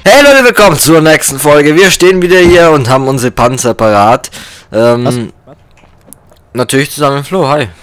Hey Leute, willkommen zur nächsten Folge. Wir stehen wieder hier und haben unsere Panzer parat. Natürlich zusammen mit Flo, hi.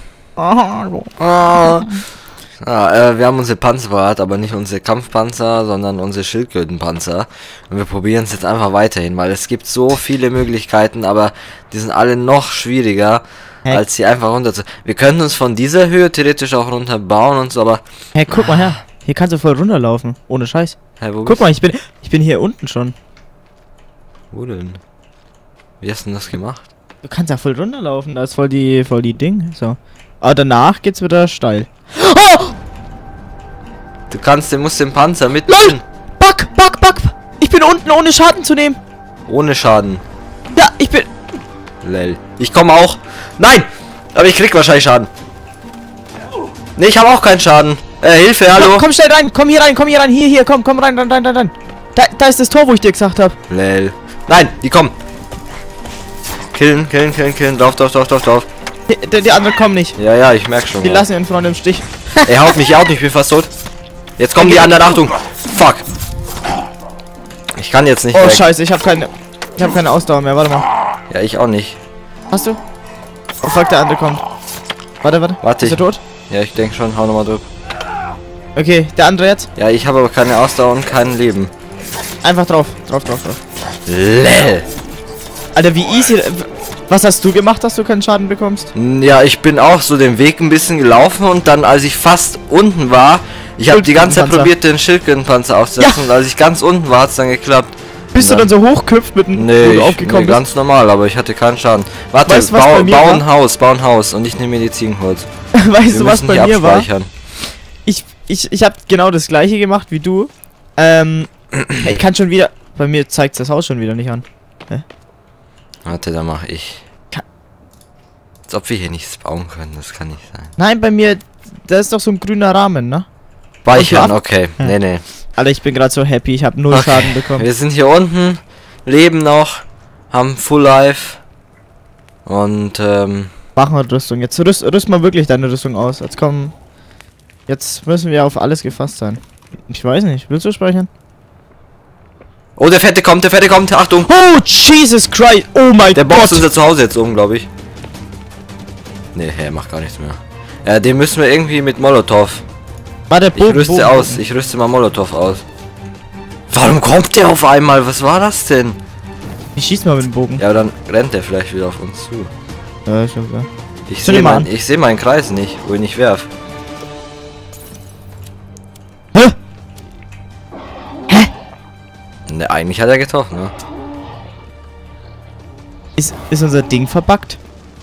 Wir haben unsere Panzer parat, aber nicht unsere Kampfpanzer, sondern unsere Schildkrötenpanzer. Und wir probieren es jetzt einfach weiterhin, weil es gibt so viele Möglichkeiten, aber die sind alle noch schwieriger, als sie einfach runter zu... Wir könnten uns von dieser Höhe theoretisch auch runterbauen und so, aber... Hey, guck mal her. Hier kannst du voll runterlaufen. Ohne Scheiß. Hey, wo guck mal, ich bin hier unten schon. Wo denn? Wie hast du denn das gemacht? Du kannst ja voll runterlaufen. Da ist voll die Ding. So. Aber danach geht's wieder steil. Oh! Du musst den Panzer mitnehmen. Back! Ich bin unten, ohne Schaden zu nehmen. Ohne Schaden. Ja, ich bin... Lel. Ich komme auch. Nein! Aber ich krieg wahrscheinlich Schaden. Ne, ich habe auch keinen Schaden. Hilfe, hallo. Komm schnell rein, komm hier rein. Hier, komm rein. Da ist das Tor, wo ich dir gesagt habe. Lel. Nein, die kommen. Killen. Drauf. Die anderen kommen nicht. Ja, ich merk schon. Die lassen ihren Freund im Stich. Er haut mich, ich bin fast tot. Jetzt kommen die anderen, Achtung. Fuck. Ich kann jetzt nicht weg. Scheiße, ich habe keine Ausdauer mehr, warte mal. Ja, ich auch nicht. Hast du? Oh fuck, der andere kommt. Warte. Ist er tot? Ja, ich denke schon, hau nochmal drauf. Okay, der andere jetzt? Ja, ich habe aber keine Ausdauer und kein Leben. Einfach drauf. Lel. Alter, wie easy. Was hast du gemacht, dass du keinen Schaden bekommst? Ja, ich bin auch so den Weg ein bisschen gelaufen und dann, als ich fast unten war, ich habe die ganze Zeit probiert, den Schildkrötenpanzer aufzusetzen, und als ich ganz unten war, hat es dann geklappt. Bist du dann so hochgehüpft mit dem aufgekommen? Nee, ganz normal, aber ich hatte keinen Schaden. Warte, weißt, bau ein Haus und ich nehme Medizinholz. Weißt du, was bei mir war? Ich habe genau das gleiche gemacht wie du. Ich kann schon wieder... Bei mir zeigt das Haus schon wieder nicht an. Hä? Warte, da mache ich. Als ob wir hier nicht spawnen können, das kann nicht sein. Nein, bei mir... Da ist doch so ein grüner Rahmen, ne? Speichern, okay. Ja. Nee. Alter, ich bin gerade so happy, ich habe 0 Schaden bekommen. Wir sind hier unten, leben noch, haben Full Life. Und machen wir Rüstung. Jetzt rüst mal wirklich deine Rüstung aus. Jetzt müssen wir auf alles gefasst sein. Ich weiß nicht, willst du speichern? Oh, der Fette kommt, Achtung! Oh, Jesus Christ! Oh mein Gott! Der boxt unser Zuhause jetzt um, glaube ich. Nee, er macht gar nichts mehr. Ja, den müssen wir irgendwie mit Molotov. Warte, Bogen, ich rüste mal Molotov aus. Warum kommt der auf einmal? Was war das denn? Ich schieß mal mit dem Bogen. Ja, dann rennt der vielleicht wieder auf uns zu. Ja, schon klar. Ich sehe meinen Kreis nicht, wo ich werf. Ne, eigentlich hat er getroffen, ne? Ist unser Ding verbuggt?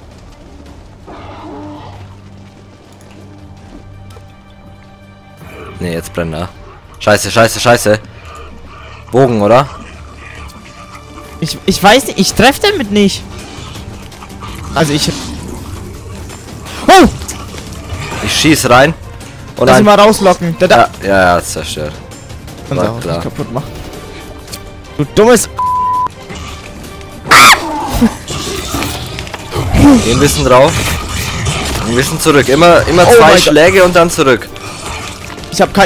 Ne, jetzt brennt er. Scheiße. Bogen, oder? Ich weiß nicht, ich treffe damit nicht. Also Oh! Ich schieß rein. Und lass ihn mal rauslocken. Ja, zerstört. Und auch nicht kaputt machen. Du dummes... Geh ein bisschen drauf. Ein bisschen zurück. Immer 2 Schläge und dann zurück. Ich hab kein...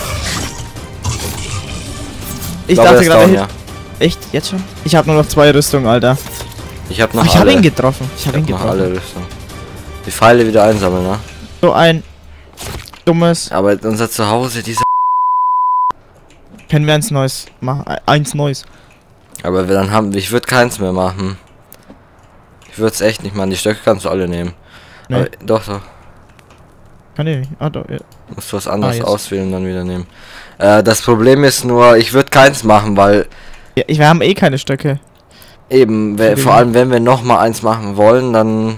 Ich dachte gerade... Ja. Echt? Jetzt schon? Ich habe nur noch 2 Rüstungen, Alter. Ich habe noch Ich habe ihn getroffen. Ich habe ihn getroffen. Alle Rüstungen. Die Pfeile wieder einsammeln, ne? So ein... dummes... Aber unser Zuhause, diese... Können wir eins Neues machen? Eins Neues. Aber ich würde keins mehr machen. Ich würde es echt nicht machen. Die Stöcke kannst du alle nehmen. Nee. Aber, doch. Kann ich nicht. Ah, doch, ja. Musst du was anderes auswählen und dann wieder nehmen. Das Problem ist nur, ich würde keins machen, weil... Ja, wir haben eh keine Stöcke. Eben, vor allem wenn wir noch mal eins machen wollen, dann...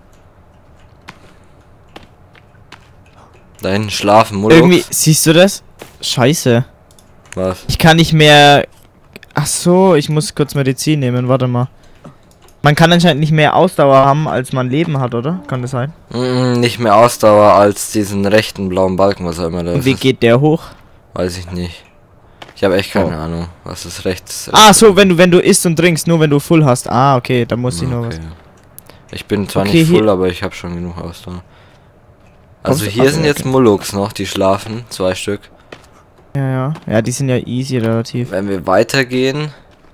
Da hinten schlafen, Moloch. Irgendwie, siehst du das? Scheiße. Was? Ich kann nicht mehr... Ach so, ich muss kurz Medizin nehmen, warte mal. Man kann anscheinend nicht mehr Ausdauer haben, als man Leben hat, oder? Kann das sein? Nicht mehr Ausdauer als diesen rechten blauen Balken, was auch immer das ist. Und wie geht der hoch? Weiß ich nicht. Ich habe echt keine Ahnung, was ist rechts. Ah, so, wenn du isst und trinkst, nur wenn du Full hast. Ah, okay, da muss ich noch was. Ich bin zwar nicht Full, aber ich habe schon genug Ausdauer. Also hier sind jetzt Molochs noch, die schlafen, 2 Stück. Ja. Ja, die sind ja easy relativ. Wenn wir weitergehen...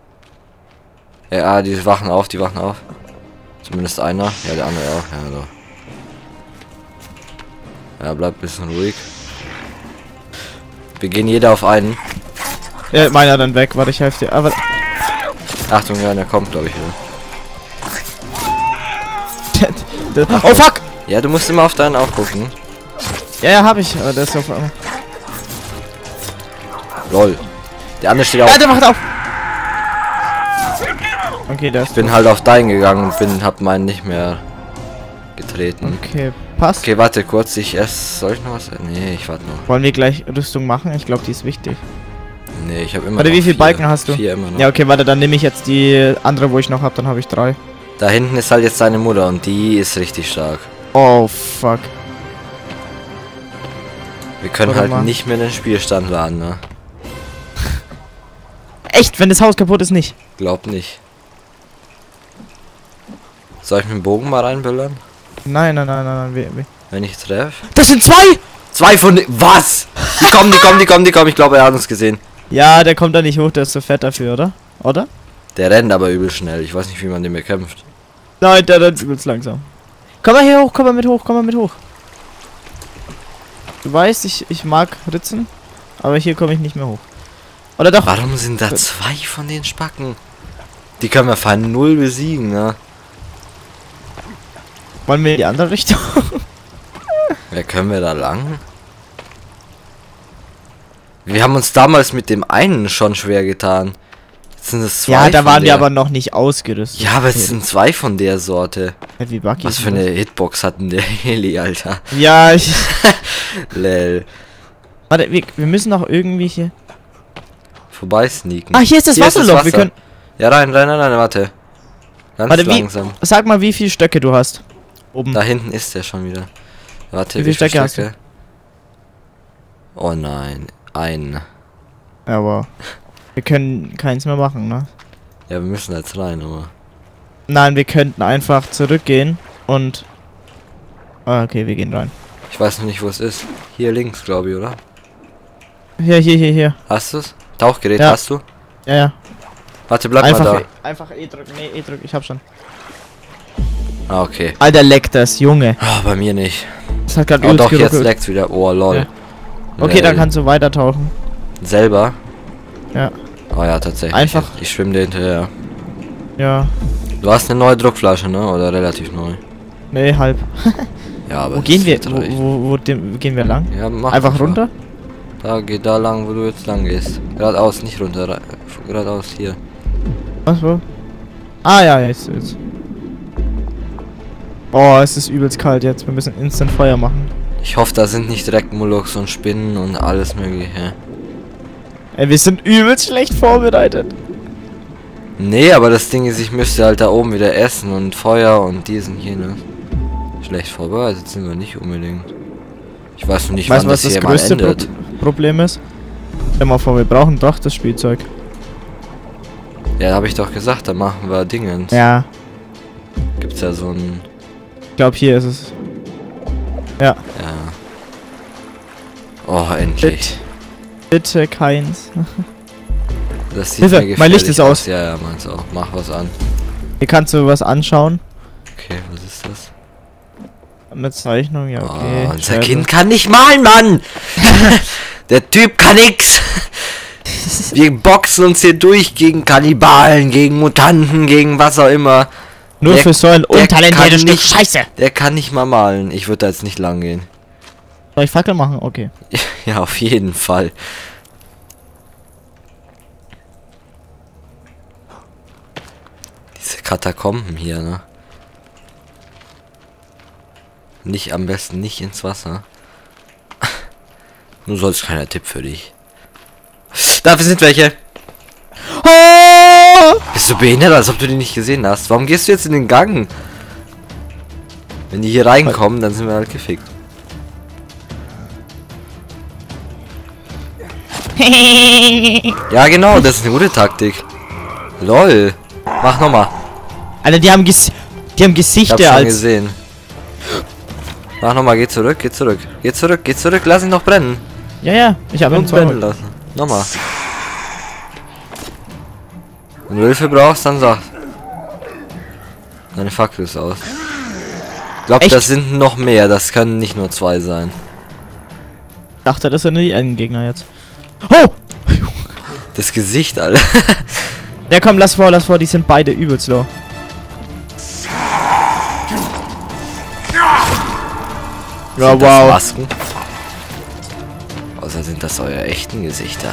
Ja, die wachen auf, Zumindest einer. Ja, der andere auch. Ja, so. Ja, bleibt ein bisschen ruhig. Wir gehen jeder auf einen. Ja, meiner dann weg. Warte, ich helfe dir. Aber Achtung, ja, der kommt, glaube ich, wieder. Oh, fuck! Ja, du musst immer auf deinen aufgucken. Ja, hab ich. Aber der ist auf einmal. Lol. Der andere steht auf. Ja, der macht auf! Okay, der ist. Ich bin halt auf deinen gegangen und hab meinen nicht mehr getreten. Okay, passt. Okay, warte kurz, soll ich noch was? Nee, ich warte noch. Wollen wir gleich Rüstung machen? Ich glaube, die ist wichtig. Nee, ich habe immer Warte, noch wie viele 4. Balken hast du? 4 immer noch. Ja, okay, warte, dann nehme ich jetzt die andere, wo ich noch habe, dann habe ich 3. Da hinten ist halt jetzt deine Mutter und die ist richtig stark. Oh, fuck. Wir können Warte halt mal. nicht mehr den Spielstand laden, ne? Echt, wenn das Haus kaputt ist, nicht? Glaub nicht. Soll ich mit dem Bogen mal reinböllern? Nein. Wenn ich treffe? Das sind 2! 2 von den... Was? Die kommen. Ich glaube, er hat uns gesehen. Ja, der kommt da nicht hoch, der ist zu fett dafür, oder? Oder? Der rennt aber übel schnell. Ich weiß nicht, wie man den bekämpft. Nein, der rennt übelst langsam. Komm mal hier hoch, komm mal mit hoch. Du weißt, ich mag Ritzen, aber hier komme ich nicht mehr hoch. Oder doch? Warum sind da 2 von den Spacken? Die können wir von 0 besiegen, ne? Wollen wir in die andere Richtung? Ja, können wir da lang? Wir haben uns damals mit dem einen schon schwer getan. Jetzt sind es 2 Ja, da von waren die der. aber noch nicht ausgerüstet. Ja, aber es sind 2 von der Sorte. Wie Bucky. Was für eine Hitbox hatten der Heli, Alter? Ja, ich... Lel. Warte, wir müssen noch irgendwie hier... Vorbei sneaken. Ah, hier ist das Wasserloch, wir können... Ja, rein, warte. Ganz Warte, langsam. Sag mal, wie viele Stöcke du hast. Oben. Da hinten ist der schon wieder. Warte, Wie viele Stöcke hast du? Oh nein, einen. Ja, wow. Wir können keins mehr machen, ne? Ja, wir müssen jetzt rein, aber... Nein, wir könnten einfach zurückgehen und... Ah, okay, wir gehen rein. Ich weiß noch nicht, wo es ist. Hier links, glaube ich, oder? Hier. Hast du's? Tauchgerät Ja. hast du? Ja. Warte, bleib Einfach, mal einfach E drücken. Nee, E drücken. Ich hab schon. da. Ah, okay. Alter, leckt das, Junge. Ah, bei mir nicht. Das hat gerade Oh übelst doch, jetzt geruckelt. leckt's wieder. Oh, lol. Ja. Okay, dann kannst du weiter tauchen. Selber? Ja. Oh ja, tatsächlich. Einfach. Ich schwimme dir hinterher. Ja. Du hast eine neue Druckflasche, ne? Oder relativ neu? Nee, halb. Ja, aber... Wo gehen wir? das reicht. Wo gehen wir lang? Ja, mach Einfach runter? Da, geh da lang, wo du jetzt lang gehst. Geradeaus, nicht runter. Geradeaus, hier. Was, wo? Ah, ja, jetzt. Oh, es ist übelst kalt jetzt. Wir müssen instant Feuer machen. Ich hoffe, da sind nicht direkt Molochs und Spinnen und alles mögliche. Ey, wir sind übelst schlecht vorbereitet. Nee, aber das Ding ist, ich müsste halt da oben wieder essen und Feuer und diesen hier, ne? Schlecht vorbereitet sind wir nicht unbedingt. Ich weiß noch nicht, Weißt wann du, was das das hier mal größte endet. Problem ist? Stell mal vor, wir brauchen doch das Spielzeug. Ja, habe ich doch gesagt, da machen wir Dingens. Ja, Gibt's ja so ein... ich glaube, hier ist es. Ja. Ja. Oh, endlich. Bitte keins. Das sieht Hilfe, mir gefährlich mein Licht ist aus. Ja, meins auch. Mach was an. Hier kannst du was anschauen. Okay, was ist das? Eine Zeichnung, ja, okay. Oh, unser Scheiße. Kind kann nicht malen, Mann! Der Typ kann nix! Wir boxen uns hier durch gegen Kannibalen, gegen Mutanten, gegen was auch immer. Nur Der- für so ein der untalentiertes kann Stück nicht- Scheiße. Der kann nicht mal malen. Ich würde da jetzt nicht lang gehen. Soll ich Fackel machen? Okay. Ja, auf jeden Fall. Diese Katakomben hier, ne? Nicht am besten nicht ins Wasser. Nur sonst keiner Tipp für dich. Dafür sind welche. Oh! Bist du behindert, als ob du die nicht gesehen hast? Warum gehst du jetzt in den Gang? Wenn die hier reinkommen, dann sind wir halt gefickt. Ja, genau, das ist eine gute Taktik. LOL. Mach nochmal. Alter, die haben Ich Gesichter hab's schon als... gesehen. Mach nochmal, geh zurück. Lass ihn noch brennen. Ja, ich habe Und ihn zweimal. brennen lassen. Nochmal. Wenn du Hilfe brauchst, dann sag. Deine Fackel ist aus. Ich glaube, das sind noch mehr. Das können nicht nur 2 sein. Ich dachte, das sind die Endgegner jetzt. Oh! Das Gesicht, Alter. Ja, komm, lass vor. Die sind beide übelst low. Ja, sind wow. Das Masken? Außer sind das eure echten Gesichter?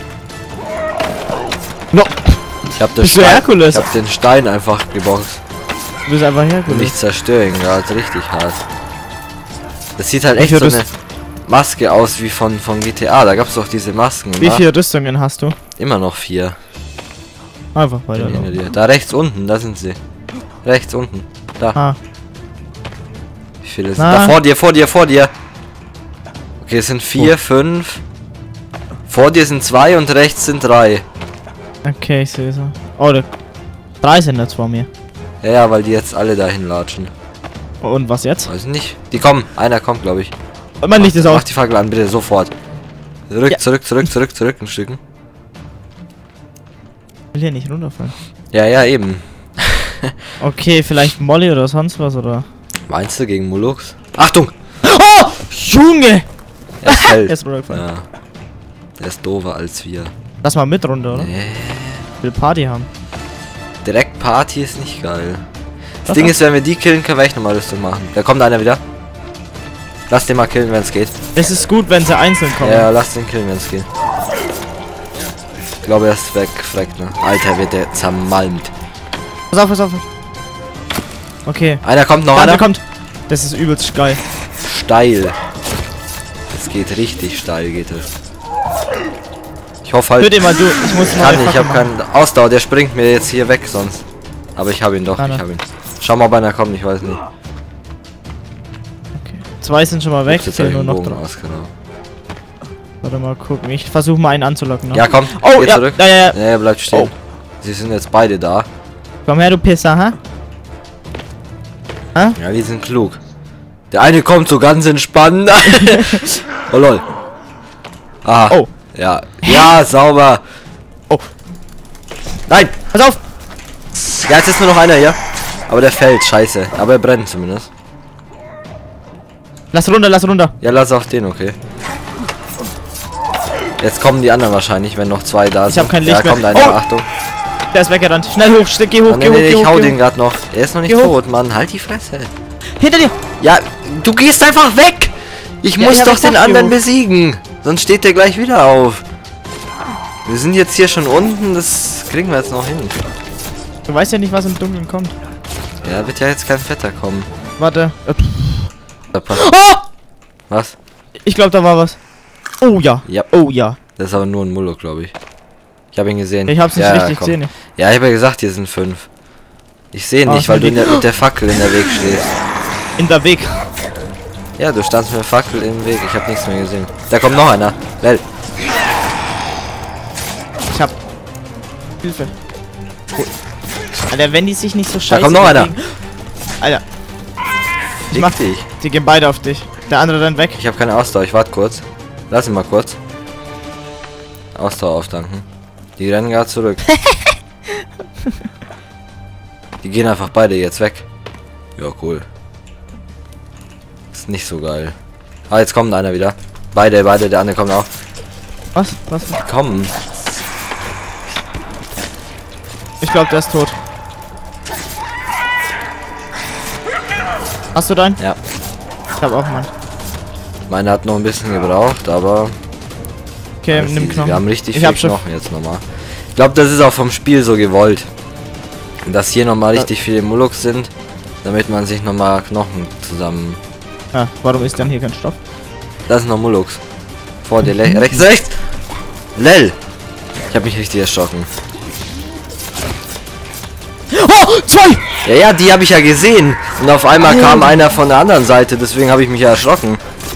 No. Ich hab den Stein einfach geboxt. Du bist einfach Herkules. Und ich zerstöre ihn gerade richtig hart. Das sieht halt echt so eine Maske aus wie von GTA. Da gab's doch diese Masken. Wie viele Rüstungen hast du? Immer noch 4. Einfach weiter. Hinter dir. Da rechts unten, da sind sie. Rechts unten. Da. Ah. Wie viele sind da? Vor dir. Okay, es sind 4, 5. Vor dir sind 2 und rechts sind 3. Okay, ich sehe so. Oh, 3 sind jetzt vor mir. Ja, weil die jetzt alle dahin latschen. Und was jetzt? Weiß nicht. Die kommen. Einer kommt, glaube ich. Und mein Licht ist aus. Mach die Fackel an, bitte, sofort. Zurück, ein Stück. Ich will hier nicht runterfallen. Ja, eben. Okay, vielleicht Molly oder sonst was, oder? Meinst du gegen Muluks? Achtung! Oh! Junge! Er ist hell. Er ist runtergefallen. Ja. Der ist doofer als wir. Lass mal mit runter, oder? Nee. Ich will Party haben. Direkt Party ist nicht geil. Das Ding ist, wenn wir die killen, können wir echt nochmal Rüstung machen. Da kommt einer wieder. Lass den mal killen, wenn es geht. Es ist gut, wenn sie einzeln kommen. Ja, lass den killen, wenn es geht. Ich glaube, er ist weg, ne? Alter, wird der zermalmt. Pass auf. Okay. Einer kommt noch, einer kommt. Das ist übelst geil. Steil. Es geht richtig steil, geht es. Ich hoffe halt. Hör den mal du. Ich muss mal. Ich habe keinen Ausdauer, der springt mir jetzt hier weg sonst. Aber ich habe ihn doch, ich habe ihn. Schau mal, ob einer kommt, ich weiß nicht. Okay. 2 sind schon mal weg, jetzt fehlen nur noch 3. Genau. Warte mal gucken. Ich versuche mal einen anzulocken. Ne? Ja, komm. Oh, ja, zurück. Ja. Er bleibt stehen. Oh. Sie sind jetzt beide da. Komm her, du Pisser, hä? Ja, die sind klug. Der eine kommt so ganz entspannt. Oh lol. Aha. Oh. Ja. Ja, sauber. Oh. Nein. Pass auf. Ja, jetzt ist nur noch einer hier. Aber der fällt, scheiße. Aber er brennt zumindest. Lass runter. Ja, lass auf den, okay. Jetzt kommen die anderen wahrscheinlich, wenn noch 2 da sind. Ich hab kein Licht mehr. Kommt einer, Oh. Achtung. Der ist weggerannt. Schnell hoch, geh hoch, geh hoch. Ich hau den gerade noch. Er ist noch nicht tot, Mann. Halt die Fresse. Hinter dir. Ja, du gehst einfach weg. Ich muss doch den anderen besiegen. Sonst steht der gleich wieder auf. Wir sind jetzt hier schon unten. Das kriegen wir jetzt noch hin. Du weißt ja nicht, was im Dunkeln kommt. Ja, wird ja jetzt kein Fetter kommen. Warte. Oh! Was? Ich glaube, da war was. Oh ja. Ja. Oh ja. Das ist aber nur ein Mullo, glaube ich. Ich habe ihn gesehen. Ich hab's nicht richtig gesehen. Ja, ich habe ja gesagt, hier sind 5. Ich sehe nicht, weil du mit der Fackel in der Weg stehst. In der Weg. Ja, du standst mit der Fackel im Weg. Ich habe nichts mehr gesehen. Da kommt noch einer. Lel. Ich hab Hilfe. Oh. Alter, wenn die sich nicht so scheiße. Da kommt noch einer. Alter. Ich mach dich. Die gehen beide auf dich. Der andere rennt weg. Ich habe keine Ausdauer. Ich warte kurz. Lass ihn mal kurz. Ausdauer auftanken. Die rennen gerade zurück. Die gehen einfach beide jetzt weg. Ja, cool. Ist nicht so geil. Ah, jetzt kommt einer wieder. Beide, der andere kommt auch. Was? Komm. Ich glaube, der ist tot. Hast du deinen? Ja. Ich habe auch meinen. Meiner hat noch ein bisschen gebraucht, aber... Okay, nimm Knochen. Wir haben richtig viel Knochen jetzt nochmal. Ich glaube, das ist auch vom Spiel so gewollt. Dass hier nochmal richtig viele Muluks sind, damit man sich nochmal Knochen zusammen... Ja, warum ist denn hier kein Stoff? Das sind noch Muluks. Vor dir, rechts! Lel! Ich habe mich richtig erschrocken. Oh, 2! Ja, die habe ich ja gesehen. Und auf einmal kam einer von der anderen Seite, deswegen habe ich mich ja erschrocken.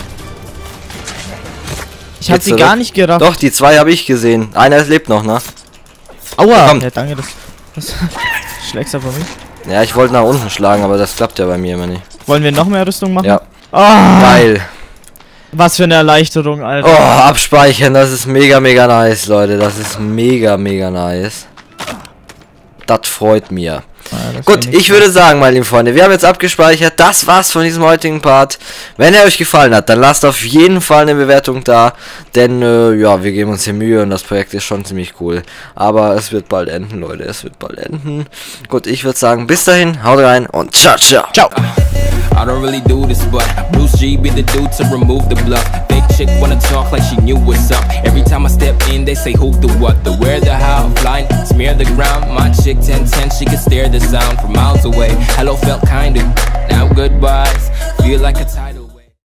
Ich habe sie gar nicht gerafft. Doch, die 2 habe ich gesehen. Einer lebt noch, ne? Aua! Ja, danke, das schlägst du von mich. Ja, ich wollte nach unten schlagen, aber das klappt ja bei mir immer nicht. Wollen wir noch mehr Rüstung machen? Ja. Oh. Geil. Was für eine Erleichterung, Alter. Oh, abspeichern, das ist mega, mega nice, Leute. Das ist mega, mega nice. Das freut mich. Gut, ich würde sagen, meine lieben Freunde, wir haben jetzt abgespeichert. Das war's von diesem heutigen Part. Wenn er euch gefallen hat, dann lasst auf jeden Fall eine Bewertung da. Denn, ja, wir geben uns hier Mühe und das Projekt ist schon ziemlich cool. Aber es wird bald enden, Leute. Es wird bald enden. Gut, ich würde sagen, bis dahin, haut rein und ciao, ciao. Ciao. I don't really do this, but Bruce G be the dude to remove the bluff. Fake chick wanna talk like she knew what's up. Every time I step in, they say who, the what, the where, the how. Flying, smear the ground. My chick 10-10, she can stare the sound from miles away. Hello felt kinda, now goodbyes. Feel like a tidal.